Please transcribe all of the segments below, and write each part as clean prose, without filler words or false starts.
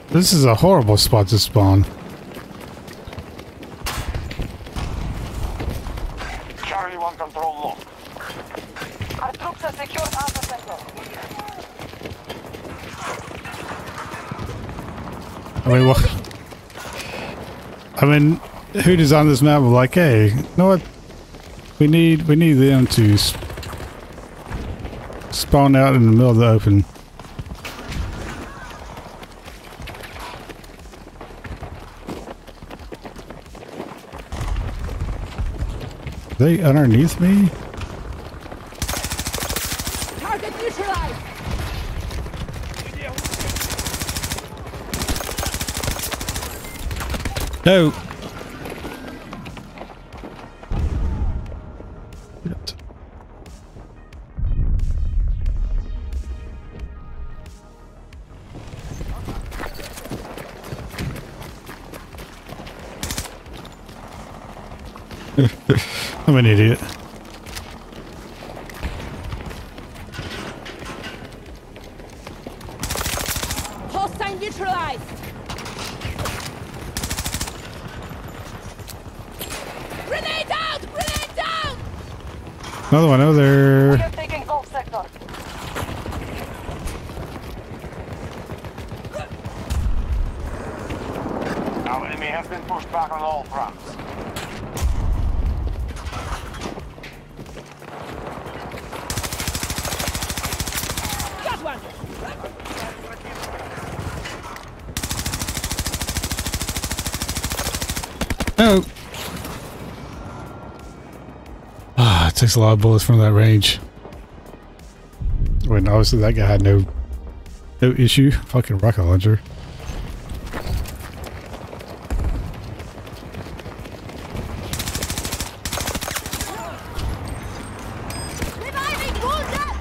This is a horrible spot to spawn. Charlie 1 control lock. Our troops have secured Alpha Sector. I mean, what? I mean, who designed this map was like, hey, you know what? We need them to spawn out in the middle of the open. Are they underneath me? Target neutralized. No. I'm an idiot. Hostile neutralized. Grenade out! Grenade down! Another one over We there. have taken Gulf Sector. Our enemy has been pushed back on all fronts. Got one! No. Ah, it takes a lot of bullets from that range. When obviously that guy had no issue. Fucking rocket launcher. Reviving wounded!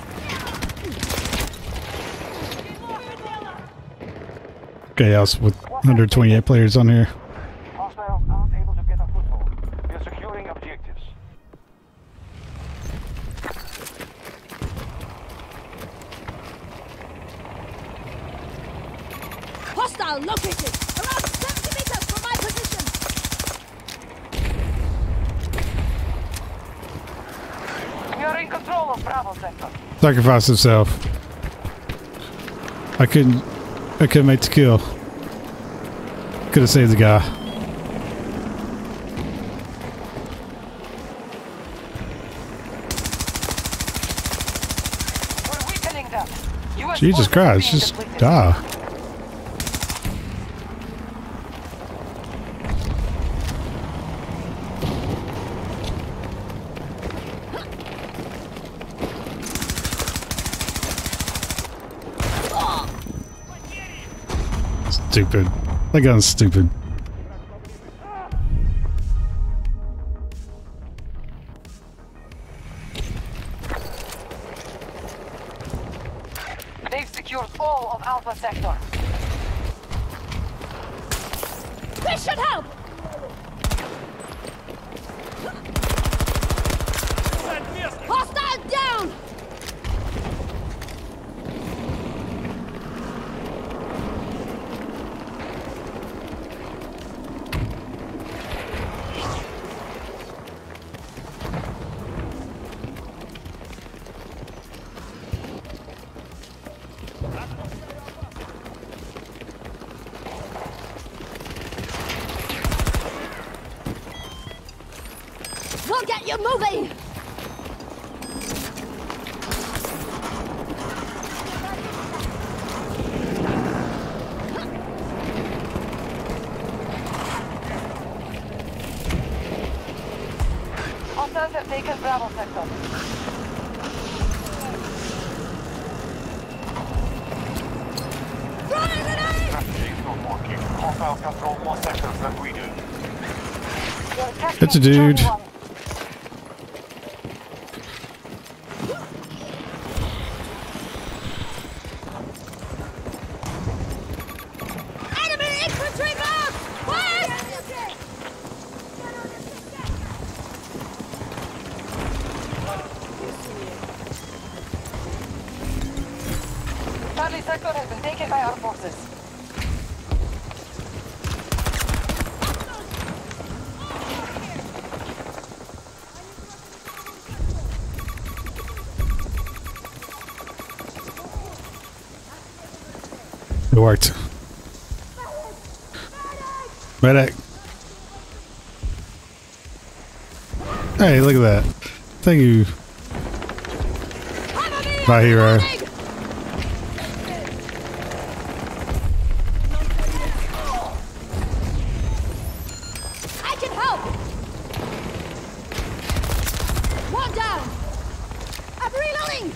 Okay, else with 128 players on here. Hostiles aren't able to get a foothold. We're securing objectives. Hostile located! Around 70 meters from my position! We are in control of Bravo Sector. Sacrifice himself. I couldn't make the kill. Could have saved the guy. We're weakening them. US Jesus forces Christ, being just depleted. die. Stupid. That gun's stupid. They've secured all of Alpha Sector. This should help! Hostile down! We'll get you moving! Hostiles have taken Bravo Sector. Throwing grenade! Strategy's not working. Hostiles control more sectors than we do. You're attacking It's a dude. Charlie 1. Enemy infantry mark! West! Charlie Sector has been taken by our forces. It worked. Medic. Hey, look at that. Thank you, my hero. I can help. One down. I'm reloading.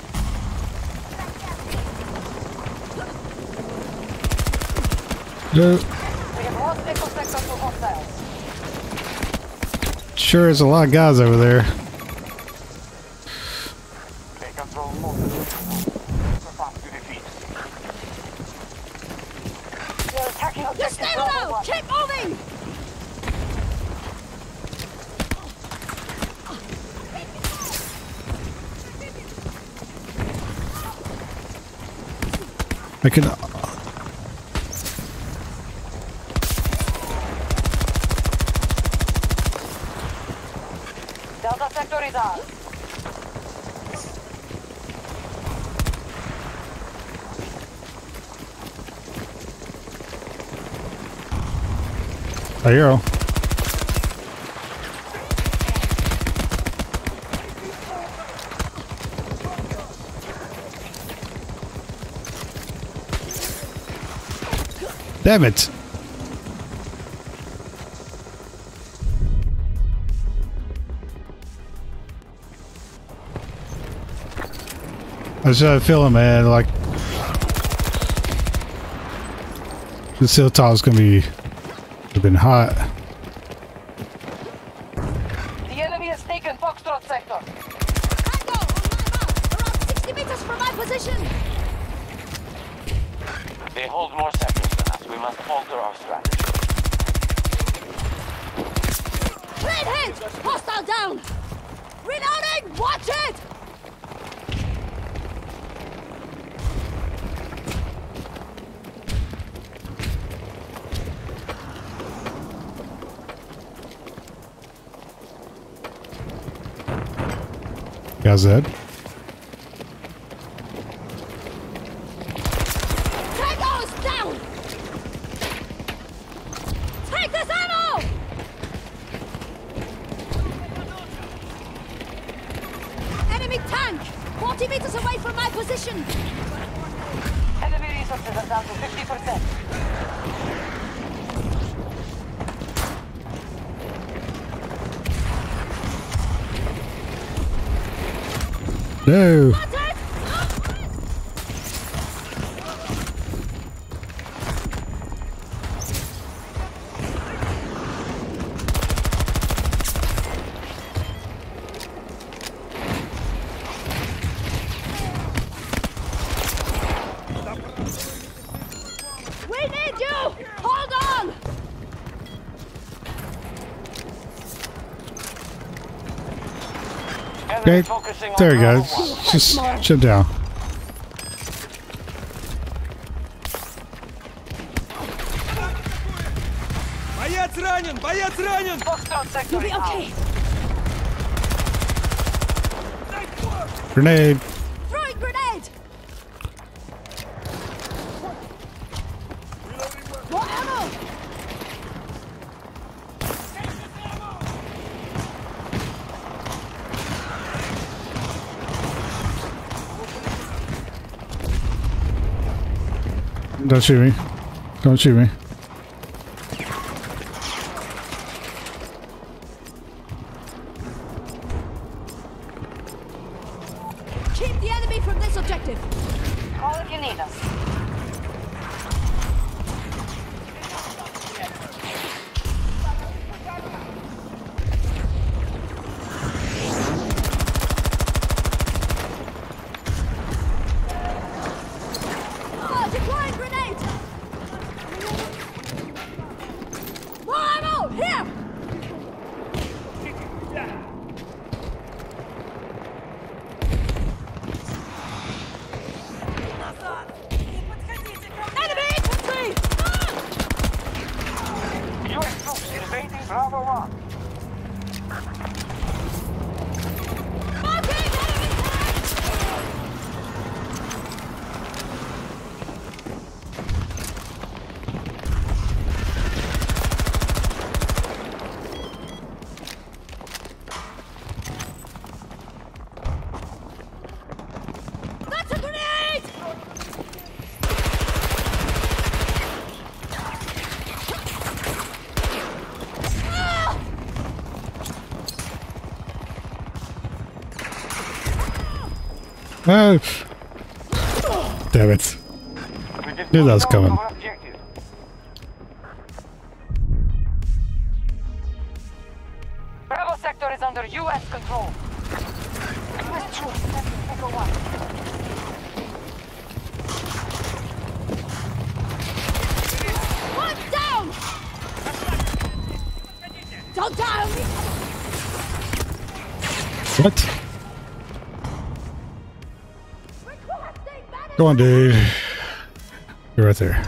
No. We have lost echo sector to hostiles. Sure is a lot of guys over there. They control most of the sector. We're fast to defeat. They're attacking You objective stay Bravo low. 1. Keep moving. I can. Delta sector is ours. A hero. Damn it. I just had a feeling, man, like this hilltop's gonna be have been hot. The enemy has taken Foxtrot sector. Tango on my mark. Around 60 meters from my position. They hold more sectors than us. We must alter our strategy. Clean hit. Hostile down. Reloading. Watch it. Guys dead. Tango's down. Take this ammo. Enemy tank. 40 meters away from my position. Enemy resources are down to 50%. No. Contact. We need you. Hold on. Okay, Enemy focusing on there you go. Bravo 1. Just shut down. Боец ранен! Боец ранен! Foxtrot sector You'll be is okay. ours. Grenade. Throwing grenade. More ammo. Don't shoot me. Don't shoot me. Keep the enemy from this objective. Call if you need us. Oh, deploying grenade. More ammo. Here. Oh. Damn it. Knew that was coming. Bravo sector is under U.S. control. One down! Don't die on me! What? Go on, dude. You're right there.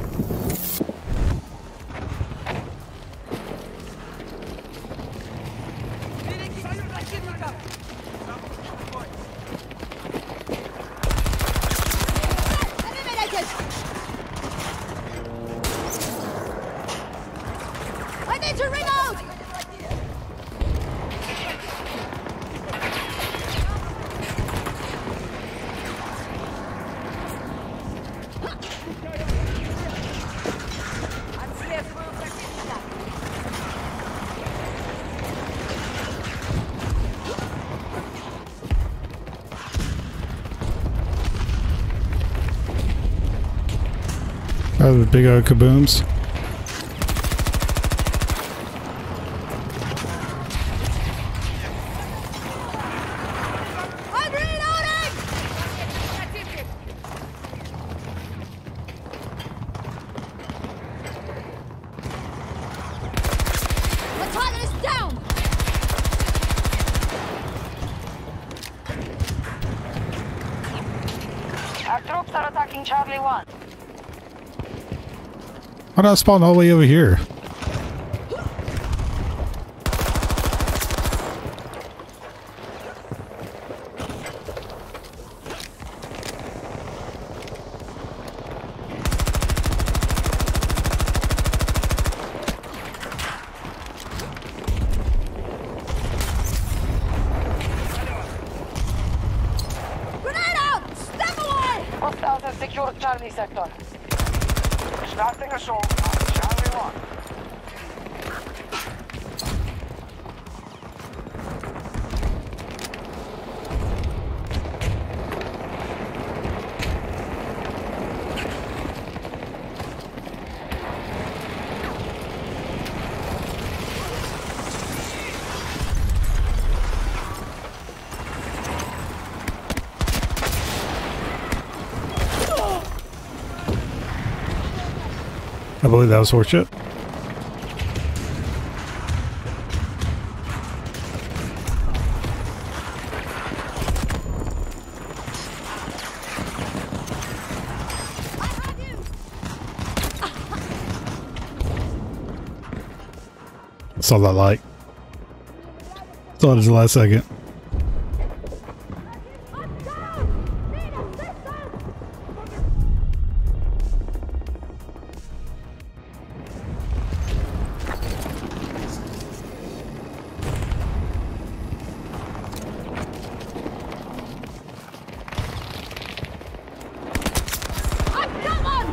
Eliminated! I need to reload! Oh, the big old kabooms. I'm reloading! The target is down! Our troops are attacking Charlie 1. Why not spawn all the way over here? Grenade out! Step away! Hostiles have secured Charlie sector. Starting assault on Charlie 1. I believe that was horseshit. Saw that light. Saw it as the last second. I'm down! Need assistance! I've got one!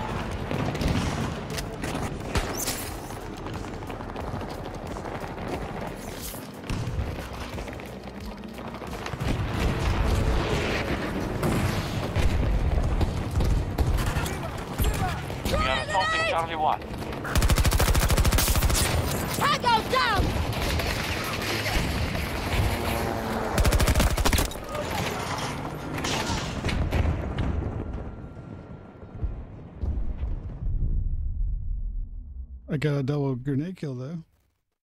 We are assaulting Charlie 1. Tango down! I got a double grenade kill though.